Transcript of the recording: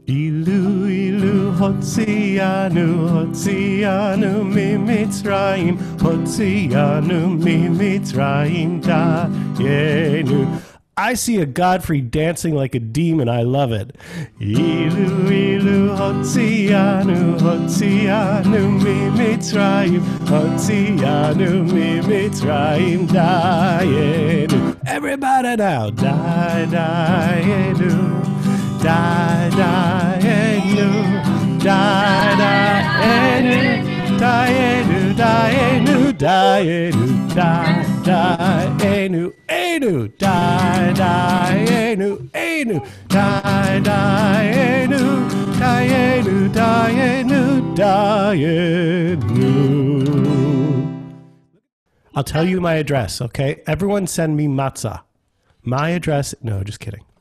Ilu, ilu, hotzianu mi Mitzrayim, hotzianu mi Mitzrayim dayenu. I see a Godfrey dancing like a demon. I love it. Ilu, ilu, hotzianu mi Mitzrayim, hotzianu mi Mitzrayim dayenu. Everybody now, dayenu. Die, Daenu, Daenu, Daenu, Daenu, Daenu, Daenu, Enu, Daenu, Enu, Daenu, Daenu, Daenu, Daenu. I'll tell you my address, okay? Everyone send me matzah. My address, no, just kidding.